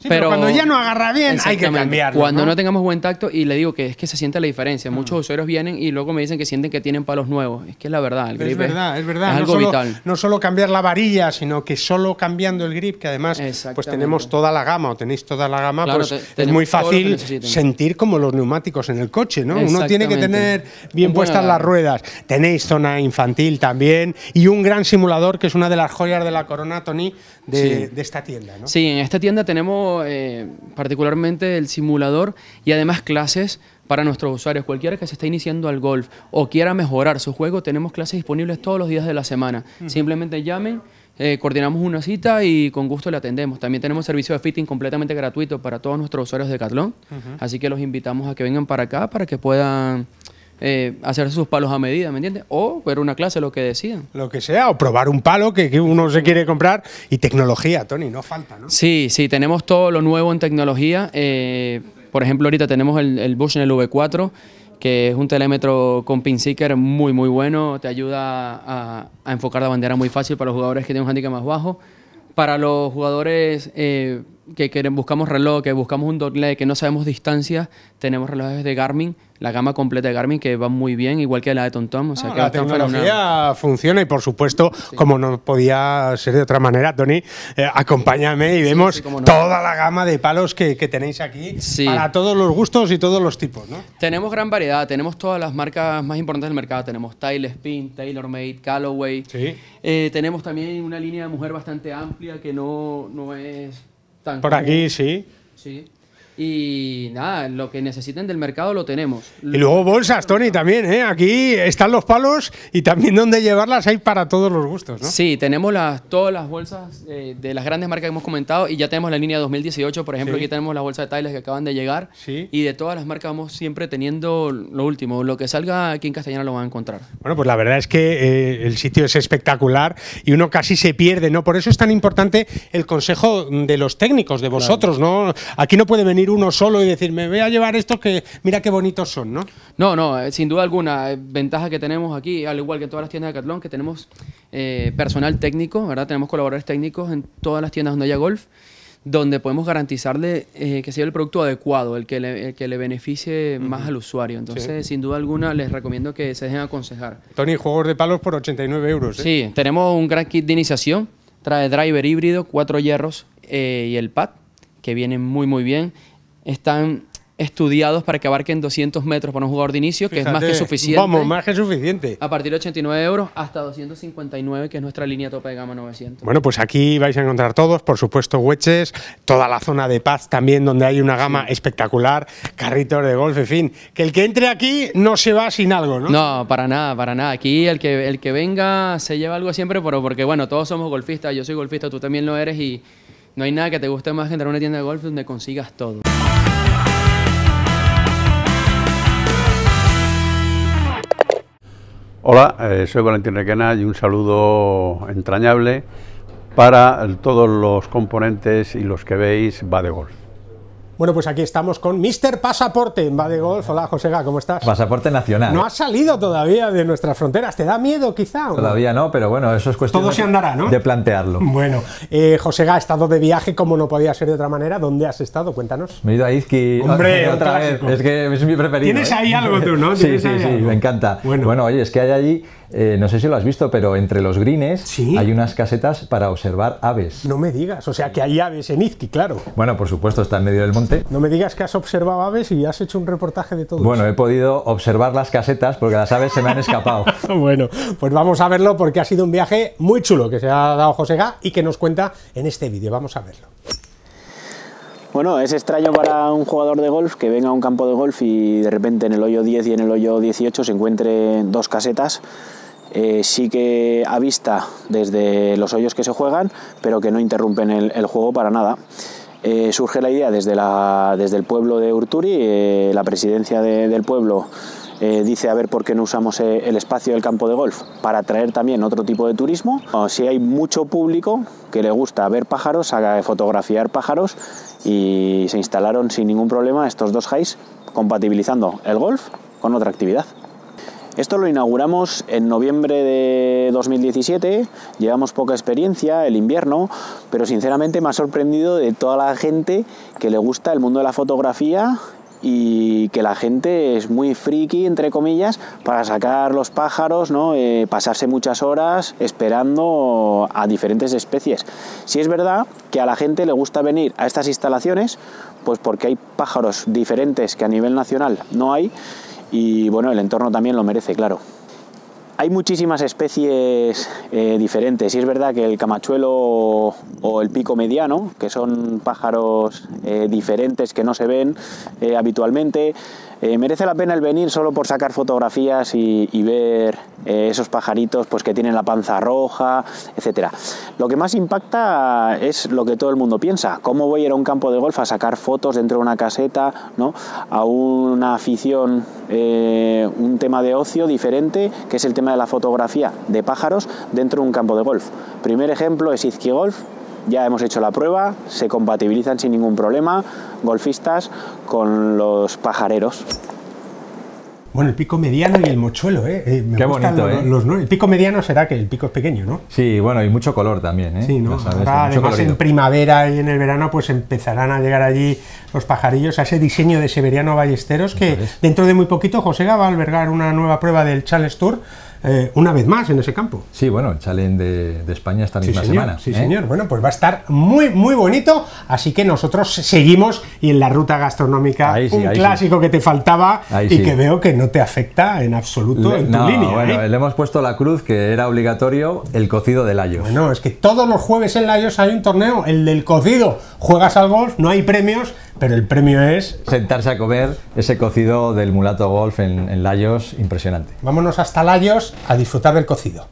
Sí, pero cuando ya no agarra bien hay que cambiarlo. Cuando no tengamos buen tacto, y le digo que es que se siente la diferencia. Muchos usuarios vienen y luego me dicen que sienten que tienen palos nuevos. Es que es la verdad, el grip es verdad. Es no algo vital. No solo cambiar la varilla, sino que solo cambiando el grip, que además pues tenemos toda la gama, o tenéis toda la gama, claro, pues es muy fácil sentir como los neumáticos en el coche, ¿no? Uno tiene que tener bien puestas las ruedas. Tenéis zona infantil también y un gran simulador que es una de las joyas de la corona, Tony, de esta tienda, ¿no? Sí, en esta tienda tenemos particularmente el simulador y además clases para nuestros usuarios. Cualquiera que se esté iniciando al golf o quiera mejorar su juego, tenemos clases disponibles todos los días de la semana. Simplemente llamen, coordinamos una cita y con gusto le atendemos. También tenemos servicio de fitting completamente gratuito para todos nuestros usuarios de Decathlon, así que los invitamos a que vengan para acá para que puedan hacer sus palos a medida, ¿me entiendes? O ver una clase, lo que decidan. Lo que sea, o probar un palo que uno se quiere comprar. Y tecnología, Tony, no falta, ¿no? Sí, tenemos todo lo nuevo en tecnología. Por ejemplo, ahorita tenemos el Bushnell V4, que es un telémetro con pin seeker muy bueno, te ayuda a enfocar la bandera muy fácil para los jugadores que tienen un handicap más bajo. Para los jugadores que buscamos reloj, que buscamos un dogleg, que no sabemos distancia, tenemos relojes de Garmin, la gama completa de Garmin, que va muy bien, igual que la de TomTom. O sea, que la tecnología funciona y, por supuesto, como no podía ser de otra manera, Tony, acompáñame y vemos toda la gama de palos que tenéis aquí para todos los gustos y todos los tipos, ¿no? Tenemos gran variedad, tenemos todas las marcas más importantes del mercado. Tenemos Tailspin, TaylorMade, Callaway. Tenemos también una línea de mujer bastante amplia que no es tan por común. Aquí, sí. Y nada, lo que necesiten del mercado lo tenemos. Y luego bolsas, Tony, también, ¿eh? Aquí están los palos y también donde llevarlas hay para todos los gustos, ¿no? Sí, tenemos todas las bolsas de las grandes marcas que hemos comentado y ya tenemos la línea 2018, por ejemplo, aquí tenemos la bolsa de Tiles que acaban de llegar y de todas las marcas vamos siempre teniendo lo último. Lo que salga aquí en Castellana lo van a encontrar. Bueno, pues la verdad es que el sitio es espectacular y uno casi se pierde, ¿no? Por eso es tan importante el consejo de los técnicos, de vosotros, ¿no? Aquí no puede venir uno solo y decir, me voy a llevar estos que mira qué bonitos son, ¿no? No, sin duda alguna. Ventaja que tenemos aquí, al igual que en todas las tiendas de Decathlon, que tenemos personal técnico, ¿verdad? Tenemos colaboradores técnicos en todas las tiendas donde haya golf, donde podemos garantizarle que sea el producto adecuado, el que le beneficie más al usuario. Entonces, sin duda alguna, les recomiendo que se dejen aconsejar. Tony, juegos de palos por 89 euros, ¿eh? Sí, tenemos un gran kit de iniciación, trae driver híbrido, 4 hierros y el pad, que vienen muy bien. Están estudiados para que abarquen 200 metros para un jugador de inicio, que es más que suficiente. Vamos, más que suficiente. A partir de 89 euros hasta 259, que es nuestra línea tope de gama 900. Bueno, pues aquí vais a encontrar todos, por supuesto, wedges, toda la zona de pad también, donde hay una gama espectacular, carritos de golf, en fin. Que el que entre aquí no se va sin algo, ¿no? No, para nada. Aquí el que venga se lleva algo siempre, pero porque, bueno, todos somos golfistas, yo soy golfista, tú también lo eres y no hay nada que te guste más que entrar a una tienda de golf donde consigas todo. Hola, soy Valentín Requena y un saludo entrañable para todos los componentes y los que veis Va de Golf. Bueno, pues aquí estamos con Mr. Pasaporte en Va de Golf. Hola, Josega, ¿cómo estás? Pasaporte nacional. No has salido todavía de nuestras fronteras. ¿Te da miedo, quizá? ¿O todavía no, pero bueno, eso es cuestión todo se andará, ¿no? de plantearlo. Bueno, Josega ha estado de viaje como no podía ser de otra manera. ¿Dónde has estado? Cuéntanos. Me he ido a Izqui. Hombre, otra vez. Es que es mi preferido. Tienes ahí algo tú, ¿no? Sí, me encanta. Bueno, oye, es que hay allí, no sé si lo has visto, pero entre los greens hay unas casetas para observar aves. No me digas, o sea que hay aves en Izqui, claro. Bueno, por supuesto, está en medio del monte. No me digas que has observado aves y has hecho un reportaje de todo bueno, eso. He podido observar las casetas porque las aves se me han escapado. Bueno, pues vamos a verlo porque ha sido un viaje muy chulo que se ha dado Josega y que nos cuenta en este vídeo. Vamos a verlo. Bueno, es extraño para un jugador de golf que venga a un campo de golf y de repente en el hoyo 10 y en el hoyo 18 se encuentre dos casetas. Sí que a vista desde los hoyos que se juegan, pero que no interrumpen el juego para nada. Surge la idea desde el pueblo de Urturi, la presidencia del pueblo dice a ver por qué no usamos el espacio del campo de golf para atraer también otro tipo de turismo. Si hay mucho público que le gusta ver pájaros, fotografiar pájaros, y se instalaron sin ningún problema estos dos highs compatibilizando el golf con otra actividad. Esto lo inauguramos en noviembre de 2017, llevamos poca experiencia, el invierno, pero sinceramente me ha sorprendido de toda la gente que le gusta el mundo de la fotografía y que la gente es muy friki, entre comillas, para sacar los pájaros, ¿no? Pasarse muchas horas esperando a diferentes especies. Sí es verdad que a la gente le gusta venir a estas instalaciones, pues porque hay pájaros diferentes que a nivel nacional no hay, y bueno, el entorno también lo merece, claro. Hay muchísimas especies diferentes, y es verdad que el camachuelo o el pico mediano, que son pájaros diferentes que no se ven habitualmente, merece la pena el venir solo por sacar fotografías y ver esos pajaritos pues, que tienen la panza roja, etcétera. Lo que más impacta es lo que todo el mundo piensa: cómo voy a ir a un campo de golf a sacar fotos dentro de una caseta, ¿no? A una afición, un tema de ocio diferente, que es el tema de la fotografía de pájaros dentro de un campo de golf. Primer ejemplo es Izqui Golf. Ya hemos hecho la prueba, se compatibilizan sin ningún problema golfistas con los pajareros. Bueno, el pico mediano y el mochuelo, me Qué gustan bonito, el pico mediano será que el pico es pequeño, ¿no? Sí, bueno, y mucho color también, Sí, ¿no? Sabes, Ahora, mucho además colorido. en primavera y en el verano pues empezarán a llegar allí los pajarillos, a ese diseño de Severiano Ballesteros, que dentro de muy poquito Josega va a albergar una nueva prueba del Challenge Tour, una vez más en ese campo. Sí, bueno, el Challenge de España esta misma semana. Sí, señor. Bueno, pues va a estar muy, muy bonito, así que nosotros seguimos, y en la ruta gastronómica, un clásico que te faltaba y que veo que no te afecta en absoluto en tu línea. Bueno, le hemos puesto la cruz, que era obligatorio, el cocido de Layos. Bueno, es que todos los jueves en Layos hay un torneo, el del cocido. Juegas al golf, no hay premios, pero el premio es sentarse a comer ese cocido del Mulato Golf en Layos, impresionante. Vámonos hasta Layos a disfrutar del cocido.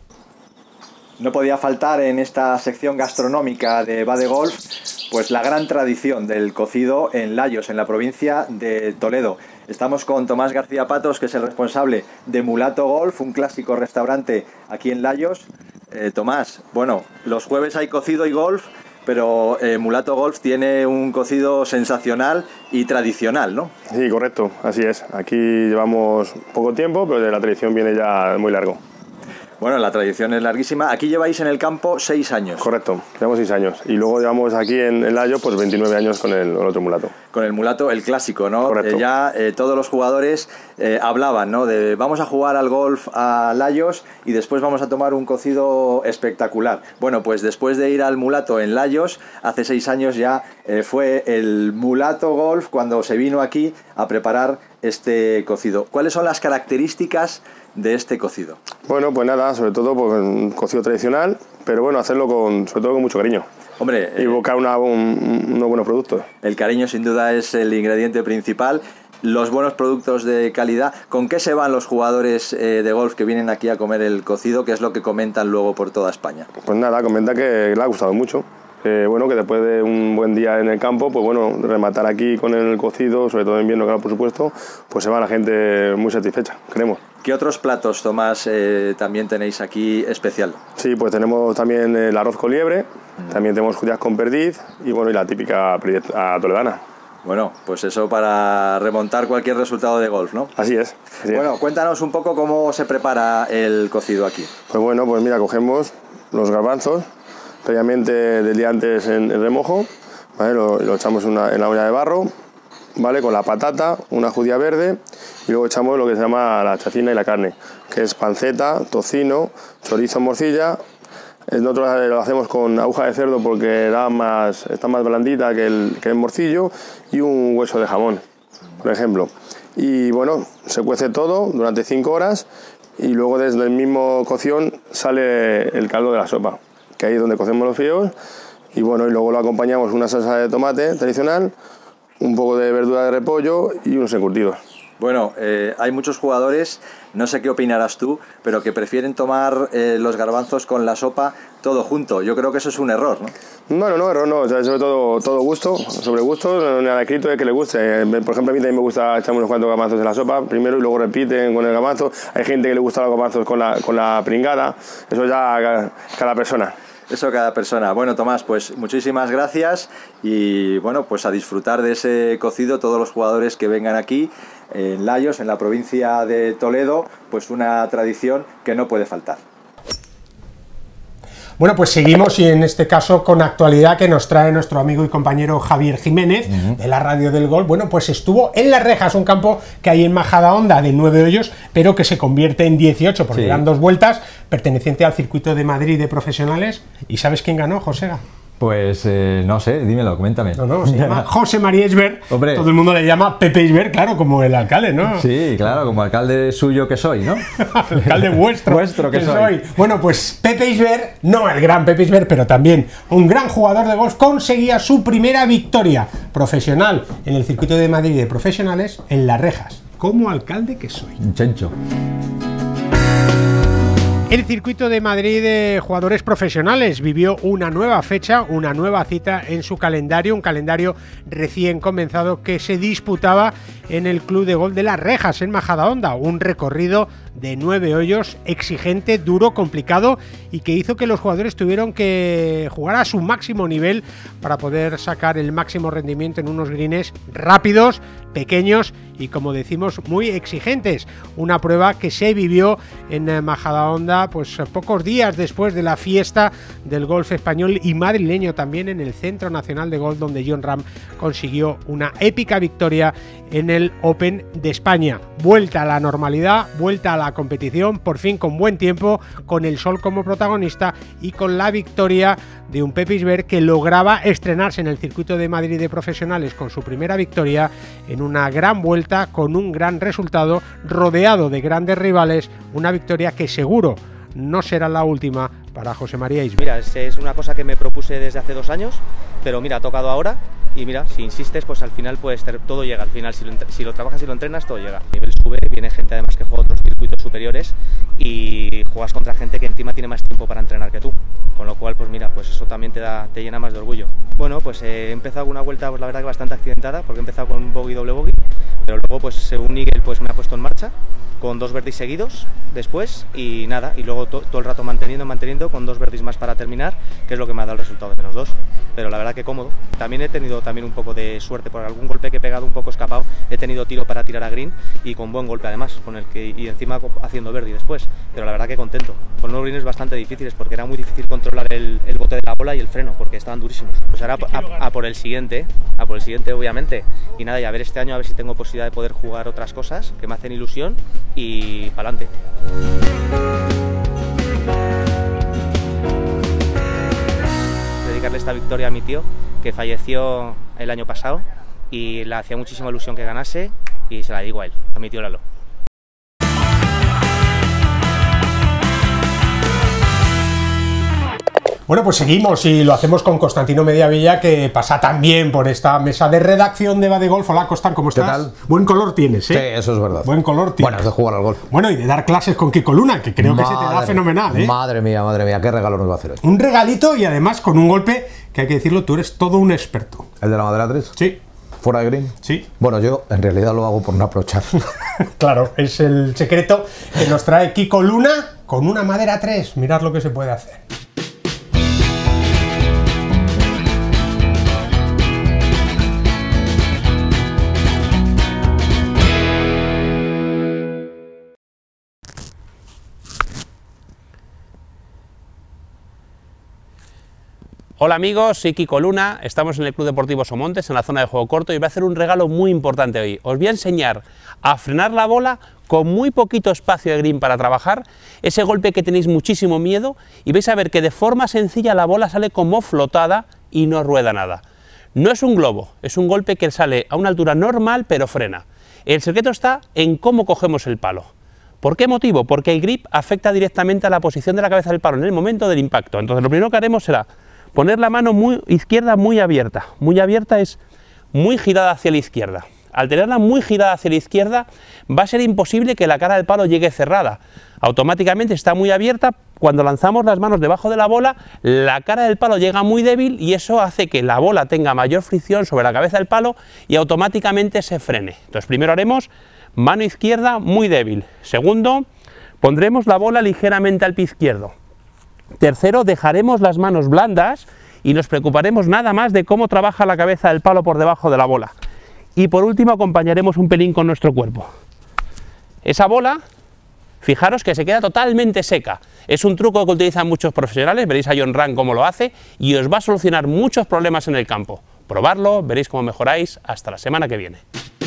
No podía faltar en esta sección gastronómica de Va de Golf, pues la gran tradición del cocido en Layos, en la provincia de Toledo. Estamos con Tomás García Patos, que es el responsable de Mulato Golf, un clásico restaurante aquí en Layos. Tomás, bueno, los jueves hay cocido y golf, pero Mulato Golf tiene un cocido sensacional y tradicional, ¿no? Sí, correcto, así es. Aquí llevamos poco tiempo, pero de la tradición viene ya muy largo. Bueno, la tradición es larguísima. Aquí lleváis en el campo 6 años. Correcto, llevamos 6 años. Y luego llevamos aquí en Layos pues 29 años con el otro mulato. Con el mulato, el clásico, ¿no? Correcto. Todos los jugadores hablaban, ¿no? De vamos a jugar al golf a Layos y después vamos a tomar un cocido espectacular. Bueno, pues después de ir al mulato en Layos, hace 6 años ya fue el Mulato Golf cuando se vino aquí a preparar este cocido. ¿Cuáles son las características de este cocido? Bueno, pues nada, sobre todo pues, un cocido tradicional, pero bueno, hacerlo sobre todo con mucho cariño. Hombre, y buscar unos buenos productos. El cariño sin duda es el ingrediente principal. Los buenos productos de calidad. ¿Con qué se van los jugadores de golf que vienen aquí a comer el cocido? ¿Qué es lo que comentan luego por toda España? Pues nada, comenta que le ha gustado mucho. Bueno, que después de un buen día en el campo, pues bueno, rematar aquí con el cocido, sobre todo en invierno, claro, por supuesto, pues se va la gente muy satisfecha, creemos. ¿Qué otros platos, Tomás, también tenéis aquí especial? Sí, pues tenemos también el arroz con liebre, también tenemos judías con perdiz y bueno, y la típica toledana. Bueno, pues eso para remontar cualquier resultado de golf, ¿no? Así es. Bueno, cuéntanos un poco cómo se prepara el cocido aquí. Pues bueno, pues mira, cogemos los garbanzos, previamente del día antes en remojo, ¿vale? Lo echamos en la olla de barro, ¿vale? Con la patata, una judía verde, y luego echamos lo que se llama la chacina y la carne, que es panceta, tocino, chorizo en morcilla. Nosotros lo hacemos con aguja de cerdo porque está más blandita que el morcillo, y un hueso de jamón, por ejemplo. Y bueno, se cuece todo durante 5 horas y luego desde el mismo cocción sale el caldo de la sopa, que ahí es donde cocemos los fideos, y bueno, y luego lo acompañamos con una salsa de tomate tradicional, un poco de verdura de repollo y unos encurtidos. Bueno, hay muchos jugadores, no sé qué opinarás tú, pero que prefieren tomar los garbanzos con la sopa todo junto. Yo creo que eso es un error, ¿no? Bueno, no, error no, o sea, sobre todo gusto, sobre gusto, no hay nada escrito de que le guste. Por ejemplo, a mí también me gusta echarme unos cuantos garbanzos en la sopa primero y luego repiten con el garbanzo. Hay gente que le gusta los garbanzos con la pringada, eso ya cada persona. Eso cada persona. Bueno, Tomás, pues muchísimas gracias y bueno, pues a disfrutar de ese cocido todos los jugadores que vengan aquí en Layos, en la provincia de Toledo, pues una tradición que no puede faltar. Bueno, pues seguimos y en este caso con actualidad que nos trae nuestro amigo y compañero Javier Jiménez de la Radio del Golf. Bueno, pues estuvo en Las Rejas, un campo que hay en Majadahonda de 9 hoyos, pero que se convierte en 18 porque dan 2 vueltas, perteneciente al circuito de Madrid de profesionales. ¿Y sabes quién ganó, Josega? Pues no sé, dímelo, coméntame. No, se llama José María Isbert. Hombre. Todo el mundo le llama Pepe Isbert, claro, como el alcalde, ¿no? Sí, claro, como alcalde suyo que soy, ¿no? Alcalde vuestro. Vuestro que soy. Bueno, pues Pepe Isbert, no el gran Pepe Isbert, pero también un gran jugador de golf, conseguía su primera victoria profesional en el circuito de Madrid de profesionales en Las Rejas. Como alcalde que soy. Chencho. El circuito de Madrid de jugadores profesionales vivió una nueva fecha, una nueva cita en su calendario, un calendario recién comenzado que se disputaba en el Club de Golf de Las Rejas, en Majadahonda, un recorrido de 9 hoyos, exigente, duro, complicado y que hizo que los jugadores tuvieron que jugar a su máximo nivel para poder sacar el máximo rendimiento en unos greens rápidos, pequeños y, como decimos, muy exigentes. Una prueba que se vivió en Majadahonda pues pocos días después de la fiesta del golf español y madrileño también en el Centro Nacional de Golf, donde Jon Rahm consiguió una épica victoria en el Open de España. Vuelta a la normalidad, vuelta a la competición, por fin con buen tiempo, con el sol como protagonista y con la victoria de un Pepe Isbert que lograba estrenarse en el circuito de Madrid de profesionales con su primera victoria en una gran vuelta, con un gran resultado, rodeado de grandes rivales, una victoria que seguro no será la última para José María Isbert. Mira, es una cosa que me propuse desde hace 2 años, pero mira, ha tocado ahora y mira, si insistes, pues al final pues todo llega, al final si lo trabajas y lo entrenas, todo llega. A nivel sube, viene gente además que juega otros circuitos superiores y juegas contra gente que encima tiene más tiempo para entrenar que tú, con lo cual pues mira, pues eso también te llena más de orgullo. Bueno, pues he empezado una vuelta pues la verdad que bastante accidentada, porque he empezado con un bogey, doble bogey, pero luego pues según Nigel pues me ha puesto en marcha con 2 birdies seguidos después y nada, y luego todo el rato manteniendo con 2 birdies más para terminar, que es lo que me ha dado el resultado de -2, pero la verdad que cómodo. También he tenido un poco de suerte por algún golpe que he pegado un poco escapado, he tenido tiro para tirar a green y con buen golpe además, y encima haciendo birdie después, pero la verdad que contento. Con unos greens bastante difíciles porque era muy difícil controlar el bote de la bola y el freno porque estaban durísimos. Pues ahora a por el siguiente obviamente, y nada, y a ver este año a ver si tengo posibilidad de poder jugar otras cosas que me hacen ilusión y para adelante. Dedicarle esta victoria a mi tío, que falleció el año pasado y le hacía muchísima ilusión que ganase y se la digo a él, a mi tío Lalo. Bueno, pues seguimos y lo hacemos con Constantino Mediavilla, que pasa también por esta mesa de redacción de Va de Golf. Hola, Constan, ¿cómo estás? ¿Qué tal? Buen color tienes, ¿eh? Sí, eso es verdad. Buen color tienes. Bueno, es de jugar al golf. Bueno, y de dar clases con Kiko Luna, que creo que se te da fenomenal, ¿eh? Madre mía, qué regalo nos va a hacer hoy. Un regalito y además con un golpe que hay que decirlo, tú eres todo un experto. ¿El de la madera 3? Sí. ¿Fuera de green? Sí. Bueno, yo en realidad lo hago por no aprovechar. Claro, es el secreto que nos trae Kiko Luna con una madera 3. Mirad lo que se puede hacer. Hola amigos, soy Kiko Luna, estamos en el Club Deportivo Somontes, en la zona de juego corto, y voy a hacer un regalo muy importante hoy. Os voy a enseñar a frenar la bola con muy poquito espacio de green para trabajar, ese golpe que tenéis muchísimo miedo, y vais a ver que de forma sencilla la bola sale como flotada y no rueda nada. No es un globo, es un golpe que sale a una altura normal pero frena. El secreto está en cómo cogemos el palo. ¿Por qué motivo? Porque el grip afecta directamente a la posición de la cabeza del palo en el momento del impacto. Entonces lo primero que haremos será poner la mano izquierda muy abierta es muy girada hacia la izquierda. Al tenerla muy girada hacia la izquierda va a ser imposible que la cara del palo llegue cerrada. Automáticamente está muy abierta, cuando lanzamos las manos debajo de la bola, la cara del palo llega muy débil y eso hace que la bola tenga mayor fricción sobre la cabeza del palo y automáticamente se frene. Entonces primero haremos mano izquierda muy débil. Segundo, pondremos la bola ligeramente al pie izquierdo. Tercero, dejaremos las manos blandas y nos preocuparemos nada más de cómo trabaja la cabeza del palo por debajo de la bola. Y por último, acompañaremos un pelín con nuestro cuerpo. Esa bola, fijaros que se queda totalmente seca. Es un truco que utilizan muchos profesionales, veréis a Jon Rahm cómo lo hace, y os va a solucionar muchos problemas en el campo. Probarlo, veréis cómo mejoráis. Hasta la semana que viene.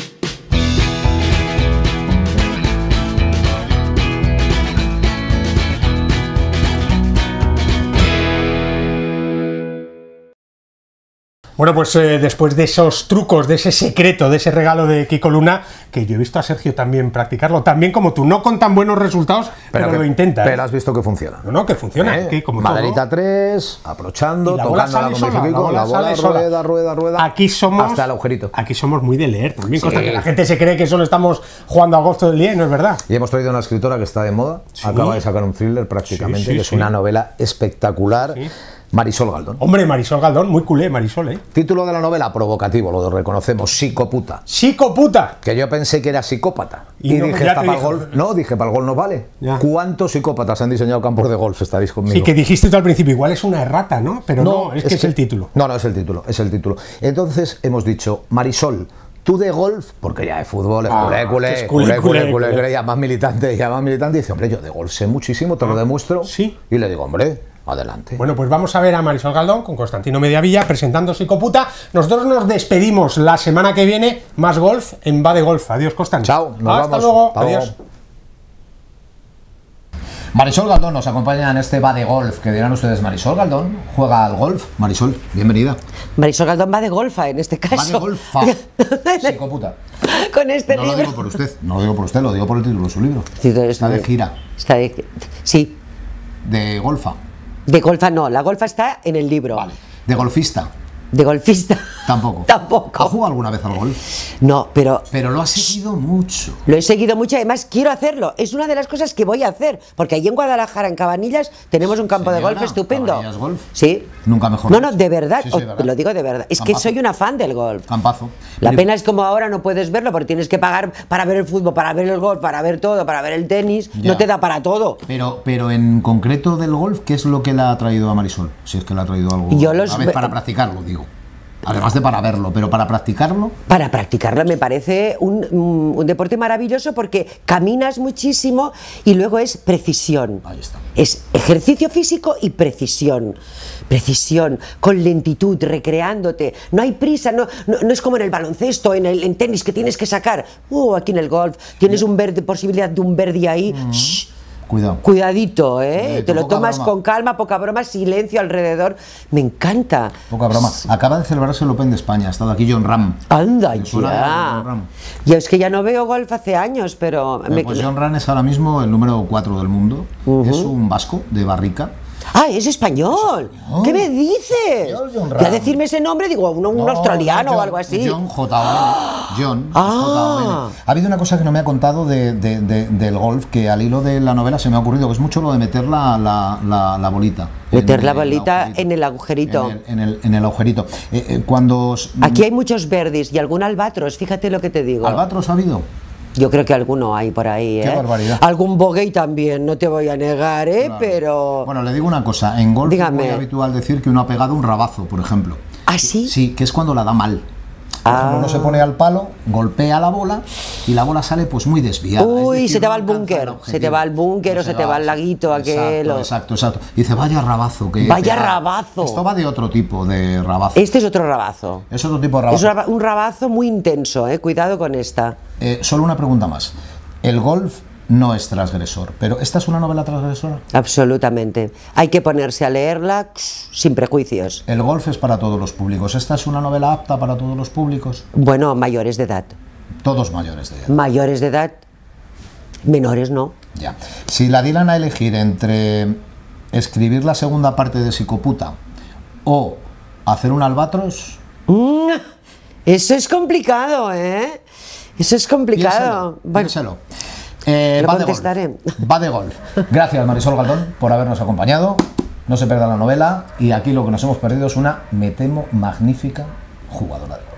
Bueno, pues después de esos trucos, de ese secreto, de ese regalo de Kiko Luna, que yo he visto a Sergio también practicarlo, también como tú, no con tan buenos resultados, pero lo intenta. Pero has visto que funciona. No, que funciona. Que como Madrid todo. a 3, aprochando, Y la bola tocando sale sola, Kiko, la bola rueda, Aquí somos, hasta el agujerito. Aquí somos muy de leer también, Sí. cosa que la gente se cree que solo estamos jugando a golf todo el día y no es verdad. Y hemos traído una escritora que está de moda, acaba de sacar un thriller prácticamente, Sí, sí, que es sí. una novela espectacular. Marisol Galdón. Hombre, Marisol Galdón, muy culé, Marisol, ¿eh? Título de la novela, provocativo, lo reconocemos, psicoputa. ¡Psicoputa! Que yo pensé que era psicópata. Y no, dije, ya ¿está te para el dijo. golf? No, dije, para el golf no vale. Ya. ¿Cuántos psicópatas han diseñado campos de golf? Estaréis conmigo. Sí, que dijiste tú al principio, igual es una errata, ¿no? Pero no, es que es el título. No, es el título, es el título. Entonces hemos dicho, Marisol, tú de golf, porque ya de fútbol es culé, ya más militante, y dice, hombre, yo de golf sé muchísimo, te lo demuestro. Sí. Y le digo, hombre, adelante. Bueno, pues vamos a ver a Marisol Galdón con Constantino Mediavilla presentando Psicoputa. Nosotros nos despedimos la semana que viene, más golf en Va de Golf. Adiós, Constantino. Chao, nos Hasta vamos. luego. Hasta Adiós. luego. Marisol Galdón nos acompaña en este Va de Golf, que dirán ustedes, Marisol Galdón juega al golf. Marisol, bienvenida. Marisol Galdón va de golfa en este caso. Va de golfa. Psicoputa. Con este No libro. lo digo por usted, no lo digo por usted, lo digo por el título de su libro. Está de gira. Sí. De golfa. De golfa no, la golfa está en el libro. Vale. De golfista. De golfista. Tampoco. Tampoco. ¿Ha jugado alguna vez al golf? No, pero lo has seguido mucho. Lo he seguido mucho, además quiero hacerlo. Es una de las cosas que voy a hacer, porque allí en Guadalajara, en Cabanillas, tenemos un campo de golf estupendo. ¿Cabanillas golf? Sí. Nunca mejor. No, de verdad, Sí, verdad. lo digo de verdad. Es Campazo. que soy una fan del golf. Campazo. La pena es como ahora no puedes verlo, porque tienes que pagar para ver el fútbol, para ver el golf, para ver todo, para ver el tenis. Ya. No te da para todo. Pero en concreto del golf, ¿qué es lo que le ha traído a Marisol? Si es que le ha traído algo. Yo A ver, para practicarlo, digo. Además de para verlo, pero para practicarlo. Para practicarlo me parece un deporte maravilloso porque caminas muchísimo y luego es precisión. Ahí está. Es ejercicio físico y precisión. Precisión, con lentitud, recreándote. No hay prisa, no es como en el baloncesto, en tenis que tienes que sacar. Aquí en el golf tienes posibilidad de un birdie ahí. Shh. Cuidado. Cuidadito, ¿eh? Te lo poca tomas broma. con calma, poca broma, silencio alrededor. Me encanta. Poca broma. Acaba de celebrarse el Open de España. Ha estado aquí Jon Rahm. Anda suena ya. Jon Rahm? Yo es que ya no veo golf hace años, pero... Pues Jon Rahm es ahora mismo el número 4 del mundo. Es un vasco de Barrica. ¡Ah, es español! ¿Qué me dices? Ya decirme ese nombre, digo, un australiano o algo así. John J.O.N. Ha habido una cosa que no me ha contado del golf, que al hilo de la novela se me ha ocurrido, que es mucho lo de meter la bolita. Meter la bolita en el agujerito. En el agujerito. Aquí hay muchos verdes y algún albatros, fíjate lo que te digo. ¿Albatros ha habido? Yo creo que alguno hay por ahí, Qué barbaridad. Algún bogey también, no te voy a negar, Claro. pero... Bueno, le digo una cosa. En golf Dígame. es muy habitual decir que uno ha pegado un rabazo, por ejemplo. ¿Ah, sí? Sí, que es cuando la da mal. Por ejemplo, uno se pone al palo, golpea la bola y la bola sale pues muy desviada. Uy, Es decir, se te no va al alcanza búnker, el objetivo. se te va al búnker o se te va al laguito aquel. Exacto. Y dice, vaya rabazo. Vaya rabazo. Esto va de otro tipo de rabazo. Este es otro rabazo. Es otro tipo de rabazo. Es un rabazo muy intenso, cuidado con esta. Solo una pregunta más. El golf no es transgresor, pero ¿esta es una novela transgresora? Absolutamente. Hay que ponerse a leerla sin prejuicios. El golf es para todos los públicos. ¿Esta es una novela apta para todos los públicos? Bueno, mayores de edad. Todos mayores de edad. Mayores de edad, menores no. Ya. Si la dieran a elegir entre escribir la segunda parte de Psicoputa o hacer un albatros... Eso es complicado, ¿eh? Eso es complicado. Piénselo. Lo Va de contestaré. golf. Va de golf. Gracias, Marisol Galdón, por habernos acompañado. No se pierda la novela. Y aquí lo que nos hemos perdido es una, me temo, magnífica jugadora de golf.